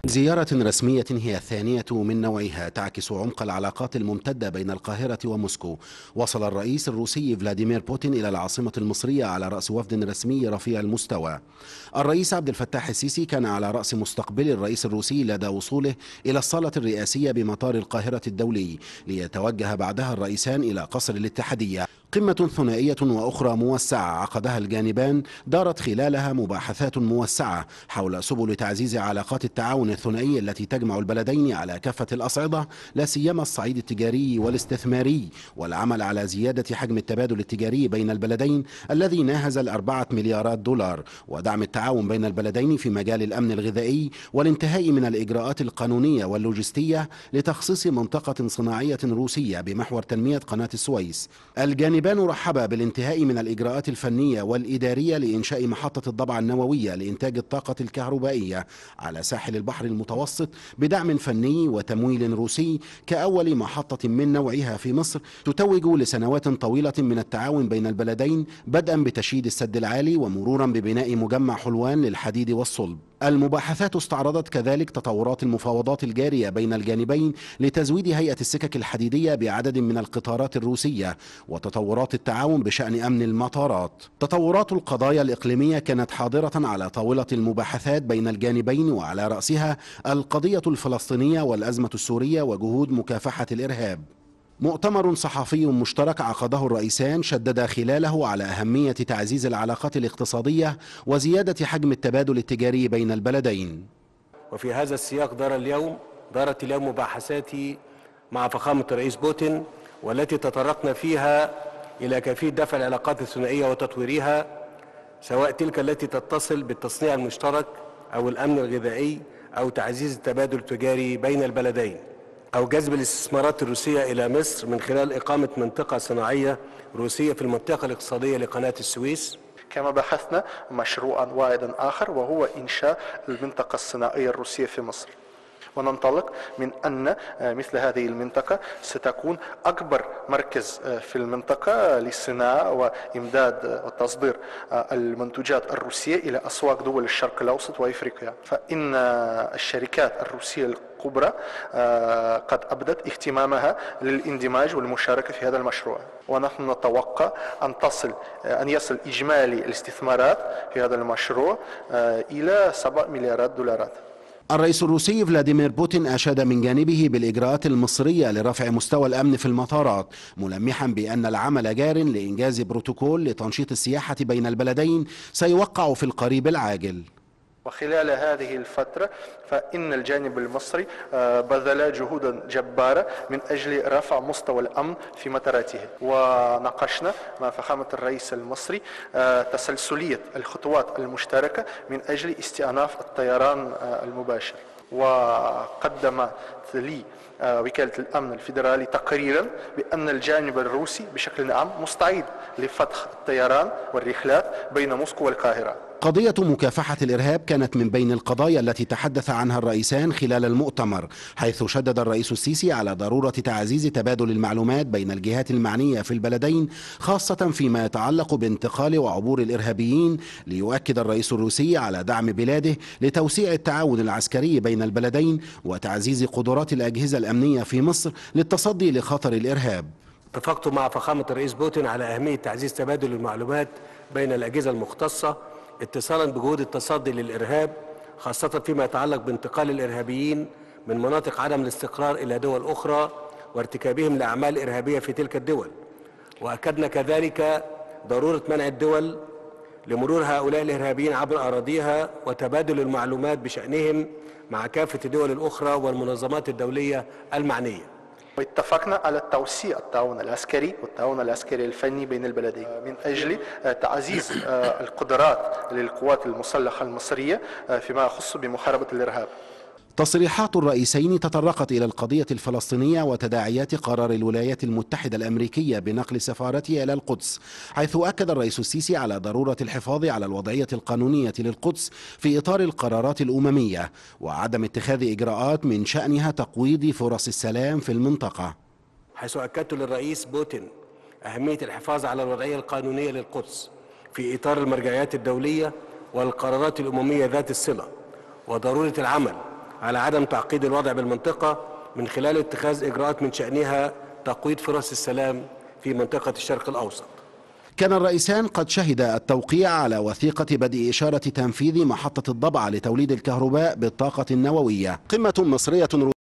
زيارة رسمية هي الثانية من نوعها تعكس عمق العلاقات الممتدة بين القاهرة وموسكو. وصل الرئيس الروسي فلاديمير بوتين إلى العاصمة المصرية على رأس وفد رسمي رفيع المستوى. الرئيس عبد الفتاح السيسي كان على رأس مستقبل الرئيس الروسي لدى وصوله إلى الصالة الرئاسية بمطار القاهرة الدولي، ليتوجه بعدها الرئيسان إلى قصر الاتحادية. قمة ثنائية وأخرى موسعة عقدها الجانبان دارت خلالها مباحثات موسعة حول سبل تعزيز علاقات التعاون الثنائي التي تجمع البلدين على كافة الأصعدة، لا سيما الصعيد التجاري والاستثماري، والعمل على زيادة حجم التبادل التجاري بين البلدين الذي ناهز ال4 مليارات دولار، ودعم التعاون بين البلدين في مجال الأمن الغذائي، والانتهاء من الإجراءات القانونية واللوجستية لتخصيص منطقة صناعية روسية بمحور تنمية قناة السويس. الجانبان رحبا بالانتهاء من الإجراءات الفنية والإدارية لإنشاء محطة الضبعة النووية لإنتاج الطاقة الكهربائية على ساحل البحر المتوسط بدعم فني وتمويل روسي، كأول محطة من نوعها في مصر تتوج لسنوات طويلة من التعاون بين البلدين، بدءا بتشييد السد العالي ومرورا ببناء مجمع حلوان للحديد والصلب. المباحثات استعرضت كذلك تطورات المفاوضات الجارية بين الجانبين لتزويد هيئة السكك الحديدية بعدد من القطارات الروسية، وتطورات التعاون بشأن أمن المطارات. تطورات القضايا الإقليمية كانت حاضرة على طاولة المباحثات بين الجانبين، وعلى رأسها القضية الفلسطينية والأزمة السورية وجهود مكافحة الإرهاب. مؤتمر صحفي مشترك عقده الرئيسان شدد خلاله على أهمية تعزيز العلاقات الاقتصادية وزيادة حجم التبادل التجاري بين البلدين. وفي هذا السياق دارت اليوم مباحثاتي مع فخامة الرئيس بوتين، والتي تطرقنا فيها إلى كيفية دفع العلاقات الثنائية وتطويرها، سواء تلك التي تتصل بالتصنيع المشترك أو الأمن الغذائي أو تعزيز التبادل التجاري بين البلدين، أو جذب الاستثمارات الروسية إلى مصر من خلال إقامة منطقة صناعية روسية في المنطقة الاقتصادية لقناة السويس. كما بحثنا مشروعا واحدا آخر، وهو إنشاء المنطقة الصناعية الروسية في مصر، وننطلق من أن مثل هذه المنطقة ستكون أكبر مركز في المنطقة للصناعة وإمداد وتصدير المنتوجات الروسية إلى أسواق دول الشرق الأوسط وإفريقيا. فإن الشركات الروسية الكبرى قد أبدت اهتمامها للاندماج والمشاركة في هذا المشروع، ونحن نتوقع أن يصل إجمالي الاستثمارات في هذا المشروع إلى 7 مليارات دولارات. الرئيس الروسي فلاديمير بوتين أشاد من جانبه بالإجراءات المصرية لرفع مستوى الأمن في المطارات، ملمحا بأن العمل جار لإنجاز بروتوكول لتنشيط السياحة بين البلدين سيوقع في القريب العاجل. وخلال هذه الفترة فإن الجانب المصري بذل جهودا جبارة من أجل رفع مستوى الأمن في مطاراته، وناقشنا مع فخامة الرئيس المصري تسلسلية الخطوات المشتركة من أجل استئناف الطيران المباشر. وقدمت لي وكالة الأمن الفيدرالي تقريرا بأن الجانب الروسي بشكل عام مستعد لفتح الطيران والرحلات بين موسكو والقاهرة. قضية مكافحة الإرهاب كانت من بين القضايا التي تحدث عنها الرئيسان خلال المؤتمر، حيث شدد الرئيس السيسي على ضرورة تعزيز تبادل المعلومات بين الجهات المعنية في البلدين، خاصة فيما يتعلق بانتقال وعبور الإرهابيين، ليؤكد الرئيس الروسي على دعم بلاده لتوسيع التعاون العسكري بين البلدين وتعزيز قدرات الأجهزة الأمنية في مصر للتصدي لخطر الإرهاب. اتفقت مع فخامة الرئيس بوتين على أهمية تعزيز تبادل المعلومات بين الأجهزة المختصة اتصالا بجهود التصدي للإرهاب، خاصة فيما يتعلق بانتقال الإرهابيين من مناطق عدم الاستقرار إلى دول أخرى وارتكابهم لأعمال إرهابية في تلك الدول. وأكدنا كذلك ضرورة منع الدول لمرور هؤلاء الإرهابيين عبر أراضيها وتبادل المعلومات بشأنهم مع كافة الدول الأخرى والمنظمات الدولية المعنية. واتفقنا على توسيع التعاون العسكري والتعاون العسكري الفني بين البلدين من أجل تعزيز القدرات للقوات المسلحة المصرية فيما يخص بمحاربة الإرهاب. تصريحات الرئيسين تطرقت إلى القضية الفلسطينية وتداعيات قرار الولايات المتحدة الأمريكية بنقل سفارتها إلى القدس، حيث أكد الرئيس السيسي على ضرورة الحفاظ على الوضعية القانونية للقدس في إطار القرارات الأممية، وعدم اتخاذ إجراءات من شأنها تقويض فرص السلام في المنطقة. حيث أكدت للرئيس بوتين أهمية الحفاظ على الوضعية القانونية للقدس في إطار المرجعيات الدولية والقرارات الأممية ذات الصلة، وضرورة العمل على عدم تعقيد الوضع بالمنطقة من خلال اتخاذ إجراءات من شأنها تقويض فرص السلام في منطقة الشرق الأوسط. كان الرئيسان قد شهدا التوقيع على وثيقة بدء إشارة تنفيذ محطة الضبعة لتوليد الكهرباء بالطاقة النووية، قمة مصرية